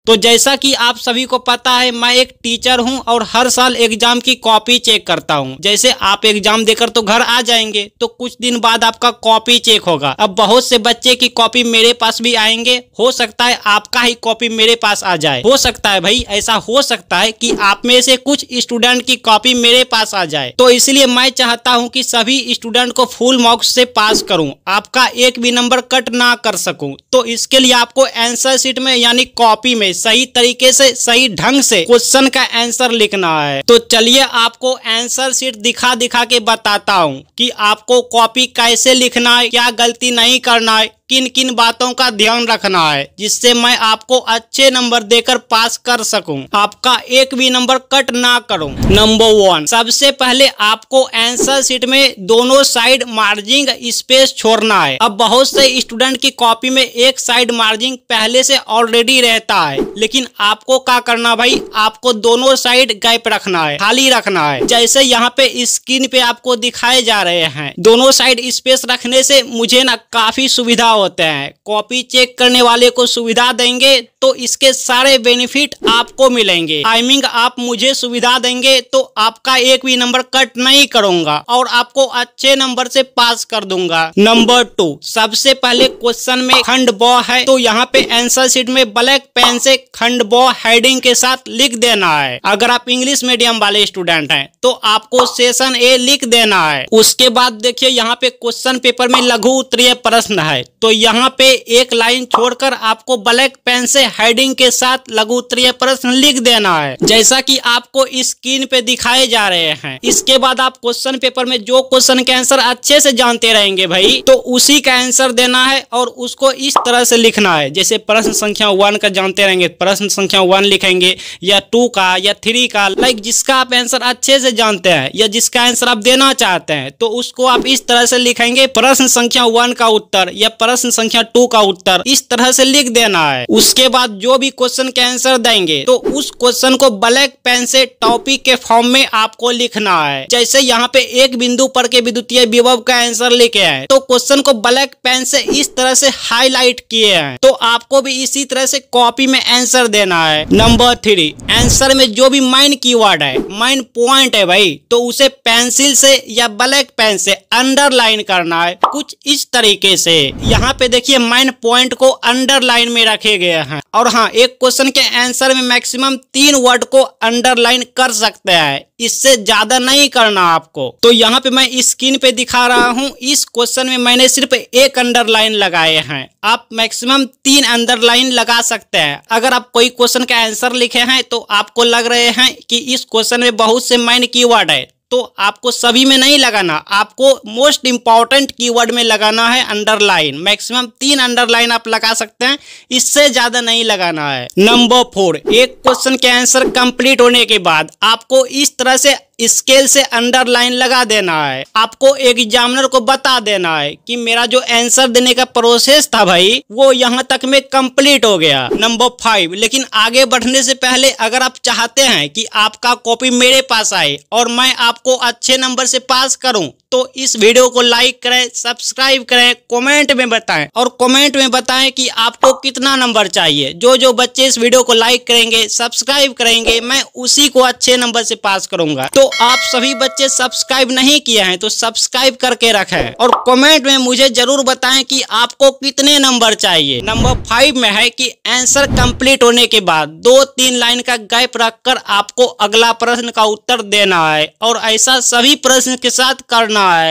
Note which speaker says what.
Speaker 1: तो जैसा कि आप सभी को पता है, मैं एक टीचर हूं और हर साल एग्जाम की कॉपी चेक करता हूं। जैसे आप एग्जाम देकर तो घर आ जाएंगे, तो कुछ दिन बाद आपका कॉपी चेक होगा। अब बहुत से बच्चे की कॉपी मेरे पास भी आएंगे, हो सकता है आपका ही कॉपी मेरे पास आ जाए। हो सकता है भाई, ऐसा हो सकता है कि आप में से कुछ स्टूडेंट की कॉपी मेरे पास आ जाए। तो इसलिए मैं चाहता हूं कि सभी स्टूडेंट को फुल मार्क्स से पास करूं, आपका एक भी नंबर कट ना कर सकूं। तो इसके लिए आपको आंसर शीट में यानी कॉपी में सही तरीके से, सही ढंग से क्वेश्चन का आंसर लिखना है। तो चलिए आपको आंसर शीट दिखा दिखा के बताता हूँ कि आपको कॉपी कैसे लिखना है, क्या गलती नहीं करना है, किन किन बातों का ध्यान रखना है, जिससे मैं आपको अच्छे नंबर देकर पास कर सकूं, आपका एक भी नंबर कट ना करूं। नंबर 1, सबसे पहले आपको आंसर शीट में दोनों साइड मार्जिन स्पेस छोड़ना है। अब बहुत से स्टूडेंट की कॉपी में एक साइड मार्जिन पहले से ऑलरेडी रहता है, लेकिन आपको क्या करना भाई, आपको दोनों साइड गैप रखना है, खाली रखना है। जैसे यहाँ पे स्क्रीन पे आपको दिखाए जा रहे हैं, दोनों साइड स्पेस रखने से मुझे ना काफी सुविधा होते हैं। कॉपी चेक करने वाले को सुविधा देंगे तो इसके सारे बेनिफिट आपको मिलेंगे। टाइमिंग आप मुझे सुविधा देंगे तो आपका एक भी नंबर कट नहीं करूंगा और आपको अच्छे नंबर से पास कर दूंगा। नंबर 2, सबसे पहले क्वेश्चन में खंड ब है, तो यहाँ पे आंसर शीट में ब्लैक पेन से खंड ब हेडिंग के साथ लिख देना है। अगर आप इंग्लिश मीडियम वाले स्टूडेंट हैं तो आपको सेशन ए लिख देना है। उसके बाद देखिए यहाँ पे क्वेश्चन पेपर में लघु उत्तरीय प्रश्न है, तो यहाँ पे एक लाइन छोड़कर आपको ब्लैक पेन से हेडिंग के साथ लघु उत्तरीय प्रश्न लिख देना है, जैसा कि आपको स्क्रीन पे दिखाए जा रहे हैं। इसके बाद आप क्वेश्चन पेपर में जो क्वेश्चन के आंसर अच्छे से जानते रहेंगे भाई, तो उसी का आंसर देना है और उसको इस तरह से लिखना है। जैसे प्रश्न संख्या 1 का जानते रहेंगे, प्रश्न संख्या 1 लिखेंगे, या 2 का या 3 का, लाइक जिसका आप आंसर अच्छे से जानते हैं या जिसका आंसर आप देना चाहते हैं, तो उसको आप इस तरह से लिखेंगे, प्रश्न संख्या 1 का उत्तर या प्रश्न संख्या 2 का उत्तर, इस तरह से लिख देना है। उसके बाद जो भी क्वेश्चन के आंसर देंगे तो उस क्वेश्चन को ब्लैक पेन से टॉपिक के फॉर्म में आपको लिखना है। जैसे यहाँ पे एक बिंदु पर के विद्युतीय विभव का आंसर लिखे हैं, तो क्वेश्चन को ब्लैक पेन से इस तरह से हाईलाइट किए हैं, तो आपको भी इसी तरह से कॉपी में आंसर देना है। नंबर 3, आंसर में जो भी मेन कीवर्ड है, मेन पॉइंट है भाई, तो उसे पेंसिल से या ब्लैक पेन से अंडरलाइन करना है, कुछ इस तरीके से। यहाँ पे देखिए मेन पॉइंट को अंडरलाइन में रखे गए हैं। और हाँ, एक क्वेश्चन के आंसर में मैक्सिमम 3 वर्ड को अंडरलाइन कर सकते हैं, इससे ज्यादा नहीं करना आपको। तो यहाँ पे मैं स्क्रीन पे दिखा रहा हूँ, इस क्वेश्चन में मैंने सिर्फ एक अंडरलाइन लगाए हैं, आप मैक्सिमम 3 अंडरलाइन लगा सकते हैं। अगर आप कोई क्वेश्चन का आंसर लिखे हैं तो आपको लग रहे हैं कि इस क्वेश्चन में बहुत से मेन कीवर्ड है, तो आपको सभी में नहीं लगाना, आपको मोस्ट इंपॉर्टेंट कीवर्ड में लगाना है अंडरलाइन। मैक्सिमम 3 अंडरलाइन आप लगा सकते हैं, इससे ज्यादा नहीं लगाना है। नंबर 4, एक क्वेश्चन के आंसर कंप्लीट होने के बाद आपको इस तरह से स्केल से अंडरलाइन लगा देना है। आपको एग्जामिनर को बता देना है कि मेरा जो आंसर देने का प्रोसेस था भाई, वो यहाँ तक में कंप्लीट हो गया। नंबर 5, लेकिन आगे बढ़ने से पहले अगर आप चाहते हैं कि आपका कॉपी मेरे पास आए और मैं आपको अच्छे नंबर से पास करूं, तो इस वीडियो को लाइक करें, सब्सक्राइब करें, कमेंट में बताएं और कमेंट में बताएं कि आपको कितना नंबर चाहिए। जो बच्चे इस वीडियो को लाइक करेंगे, सब्सक्राइब करेंगे, मैं उसी को अच्छे नंबर से पास करूंगा। तो आप सभी बच्चे सब्सक्राइब नहीं किए हैं तो सब्सक्राइब करके रखें और कमेंट में मुझे जरूर बताएं कि आपको कितने नंबर चाहिए। नंबर 5 में है कि आंसर कंप्लीट होने के बाद 2-3 लाइन का गैप रखकर आपको अगला प्रश्न का उत्तर देना है और ऐसा सभी प्रश्न के साथ करना है।